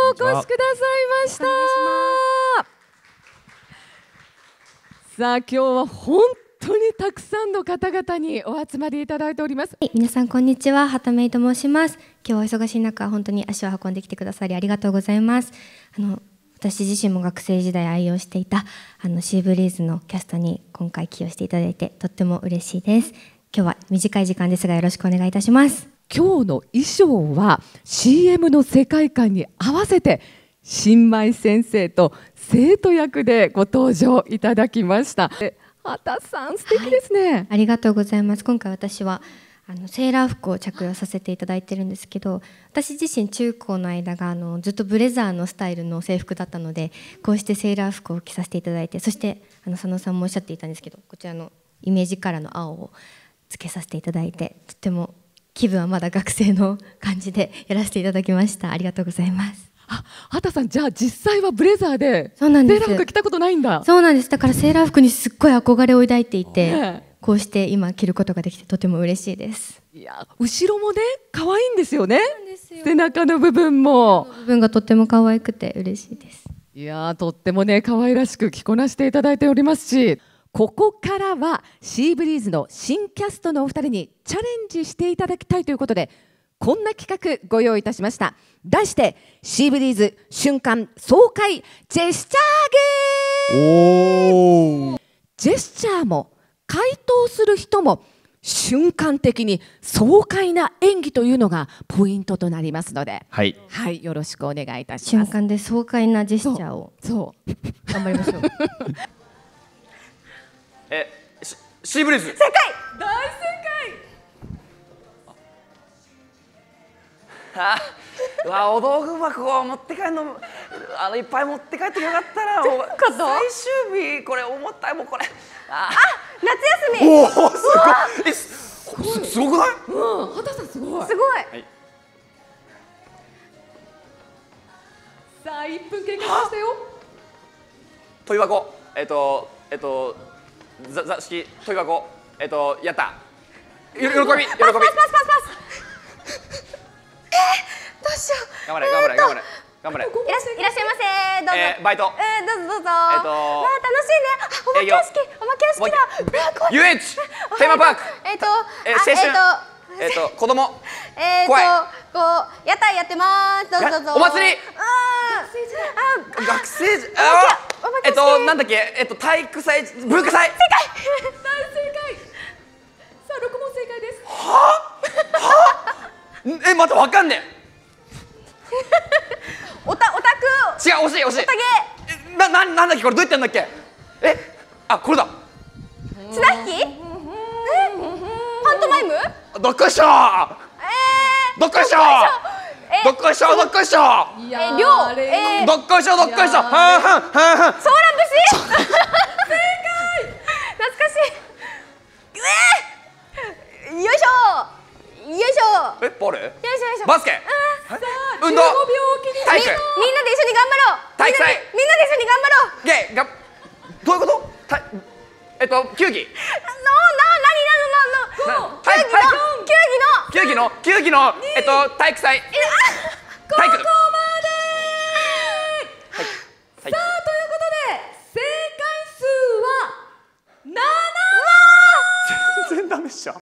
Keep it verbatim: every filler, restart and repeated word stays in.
お越しくださいました。さあ今日は本当にたくさんの方々にお集まりいただいております。 はい、皆さんこんにちは、畑芽衣と申します。今日は忙しい中本当に足を運んできてくださりありがとうございます。あの私自身も学生時代愛用していたあのシーブリーズのキャストに今回起用していただいてとっても嬉しいです。今日は短い時間ですがよろしくお願いいたします。 今日の衣装は シーエム の世界観に合わせて新米先生と生徒役でご登場いただきました。畑さん素敵ですね、はい、 ありがとうございます。今回私はあのセーラー服を着用させていただいてるんですけど、私自身中高の間があのずっとブレザーのスタイルの制服だったので、こうしてセーラー服を着させていただいて、そしてあの佐野さんもおっしゃっていたんですけど、こちらのイメージカラーの青をつけさせていただいて、とっても気分はまだ学生の感じでやらせていただきました。ありがとうございます。 あ、畑さん、じゃあ実際はブレザーでそうなんです。 セーラー服着たことないんだ。 そうなんです。だからセーラー服にすっごい憧れを抱いていて、ね、こうして今着ることができてとても嬉しいです。 いや、後ろもね可愛いんですよね。背中の部分も部分がとっても可愛くて嬉しいです。 いや、とってもね可愛らしく着こなしていただいておりますし、ここからはシーブリーズの新キャストのお二人にチャレンジしていただきたいということで、こんな企画ご用意いたしました。題してシーブリーズ瞬間爽快ジェスチャーゲーム。ジェスチャーも回答する人も瞬間的に爽快な演技というのがポイントとなりますので、はい、はい、よろしくお願いいたします。 瞬間で爽快なジェスチャーをそう頑張りましょう。 え、シーブリーズ正解、大正解。うわ、お道具箱を持って帰るの、あのいっぱい持って帰ってよかったな。最終日これ重たい、もうこれ。 あ、夏休み。 おお、すごい。え、すごい。すごくない？ うん、畑さんすごい。 すごい。 はい、 さあいっぷん経過しましたよ。 問い箱、えっとえっとざ座敷問い箱、えっとやった。喜び喜び。 パスパスパスパスパス。どうしよう。 頑張れ頑張れ頑張れ頑張れ。 いらっしゃいらっしゃいませ。どうぞ。 えー、バイト。 えー、どうぞどうぞ。 えっと。 わあ、楽しいね。あ、お化け屋敷、お化け屋敷だ。 遊園地、テーマパーク。 えっと、 え、青春。えっと、子供。 えっと、こう屋台やってます。どうぞどうぞ。 お祭り。 うん。 学生時。あ、えっと、なんだっけ、えっと、体育祭、文化祭。 正解。 大正解。さあ、六問正解です。 はあ。はあ。え、待って、わかんねえ。 おた、オタク。 違う、惜しい惜しい。 オタゲ。 な、な、なんだっけ、これどうやってやんだっけ。え、あ、これだ。 綱引き。パントマイム。 どっこいしょー。 えー。 どっこいしょー。どっこいしょー、どっこいしょー。 え、量。えー。 どっこいしょ、どっこいしょ。はんはん、はんはん。 ソーラン節。正解。懐かしい。えー。よいしょ。よいしょ。 え、ボール。 よいしょよいしょ。 バスケ。運動。 じゅうごびょうきり。 体育。 みんなで一緒に頑張ろう。 体育祭。 みんなで一緒に頑張ろう。 ゲー、が、どういうこと。た、えっと、球技。 な、な、な、な、な、な。球技の、球技の。 球技の、球技の、えっと、体育祭。体育。